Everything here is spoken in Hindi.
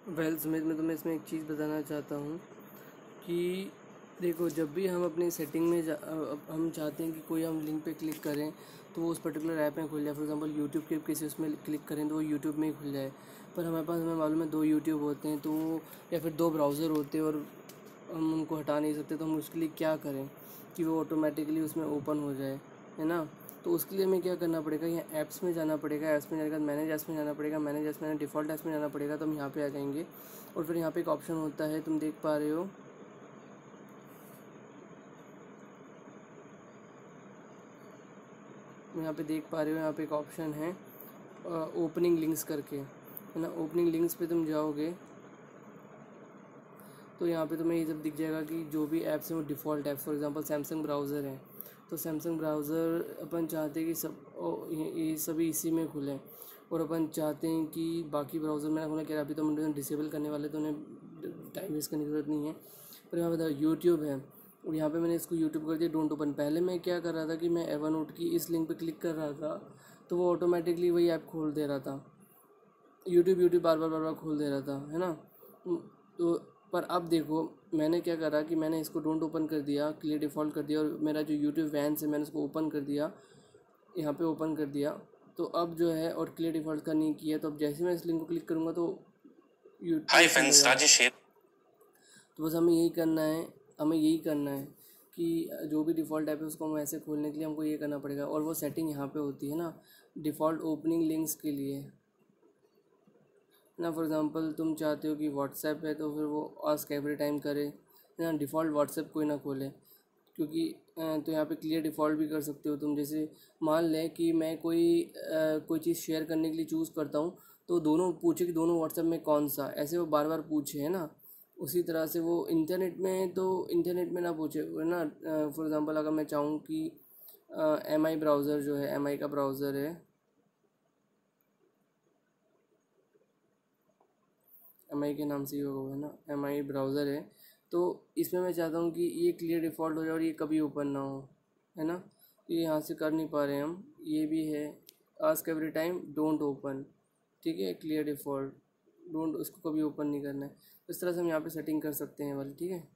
वेल सुमित, मैं तुम्हें इसमें एक चीज़ बताना चाहता हूँ कि देखो, जब भी हम अपनी सेटिंग में हम चाहते हैं कि कोई हम लिंक पे क्लिक करें तो वो उस पर्टिकुलर ऐप में खुल जाए। फॉर एग्जांपल यूट्यूब के किसी उसमें क्लिक करें तो वो यूट्यूब में ही खुल जाए। पर हमारे पास, हमें मालूम है, 2 यूट्यूब होते हैं, तो या फिर 2 ब्राउज़र होते हैं और हम उनको हटा नहीं सकते। तो हम उसके लिए क्या करें कि वो ऑटोमेटिकली उसमें ओपन हो जाए, है ना? तो उसके लिए हमें क्या करना पड़ेगा, यहाँ ऐप्स में जाना पड़ेगा। ऐप्स में जाने के बाद मैनेज ऐप्स में जाना पड़ेगा। मैनेज ऐप्स में, डिफ़ॉल्ट ऐप्स में जाना पड़ेगा। तो हम यहाँ पे आ जाएंगे और फिर यहाँ पे एक ऑप्शन होता है, तुम देख पा रहे हो, यहाँ पे देख पा रहे हो, यहाँ पे एक ऑप्शन है ओपनिंग लिंक्स करके, है ना? ओपनिंग लिंक्स पे तुम जाओगे तो यहाँ पे तुम्हें ये सब दिख जाएगा कि जो भी ऐप्स हैं वो default apps. For example Samsung browser है, तो सैमसंग ब्राउज़र अपन चाहते हैं कि सब ये सभी इसी में खुलें। और अपन चाहते हैं कि बाकी ब्राउज़र में ना खुलें। क्या, अभी तो हम डिसेबल करने वाले, तो उन्हें टाइम वेस्ट करने की ज़रूरत नहीं है। पर यहाँ पे यूट्यूब है और यहाँ पे मैंने इसको यूट्यूब कर दिया डोंट ओपन। पहले मैं क्या कर रहा था कि मैं एवरनोट की इस लिंक पे क्लिक कर रहा था तो वो ऑटोमेटिकली वही ऐप खोल दे रहा था, यूट्यूब बार बार खोल दे रहा था, है ना? तो पर अब देखो, मैंने क्या करा कि मैंने इसको डोंट ओपन कर दिया, क्लियर डिफ़ॉल्ट कर दिया, और मेरा जो यूट्यूब वैन से मैंने उसको ओपन कर दिया, यहाँ पे ओपन कर दिया। तो अब जो है, और क्लियर डिफ़ॉल्ट का नहीं किया, तो अब जैसे मैं इस लिंक को क्लिक करूँगा तो यूट्यूब खुल जाएगा। राजेश, तो बस हमें यही करना है कि जो भी डिफ़ॉल्ट ऐप है उसको हम ऐसे खोलने के लिए हमको ये करना पड़ेगा। और वो सेटिंग यहाँ पे होती है ना, डिफ़ॉल्ट ओपनिंग लिंक्स के लिए ना। फॉर एग्ज़ाम्पल तुम चाहते हो कि व्हाट्सएप है तो फिर वो आस्क एवरी टाइम करे ना, डिफ़ॉल्ट व्हाट्सएप कोई ना खोले, क्योंकि तो यहाँ पे क्लियर डिफ़ॉल्ट भी कर सकते हो तुम। जैसे मान लें कि मैं कोई चीज़ शेयर करने के लिए चूज़ करता हूँ, तो दोनों पूछे कि दोनों व्हाट्सएप में कौन सा, ऐसे वो बार बार पूछे, है ना? उसी तरह से वो इंटरनेट में ना पूछे, है ना? फॉर एग्ज़ाम्पल अगर मैं चाहूँ कि MI ब्राउज़र जो है, MI का ब्राउज़र है, MI के नाम से ही होगा, है ना? MI ब्राउज़र है, तो इसमें मैं चाहता हूँ कि ये क्लियर डिफ़ॉल्ट हो जाए और ये कभी ओपन ना हो, है ना? ये यहाँ से कर नहीं पा रहे हम। ये भी है ask every time don't open, ठीक है? क्लियर डिफ़ॉल्ट डोंट, उसको कभी ओपन नहीं करना है। इस तरह से हम यहाँ पे सेटिंग कर सकते हैं वाली, ठीक है?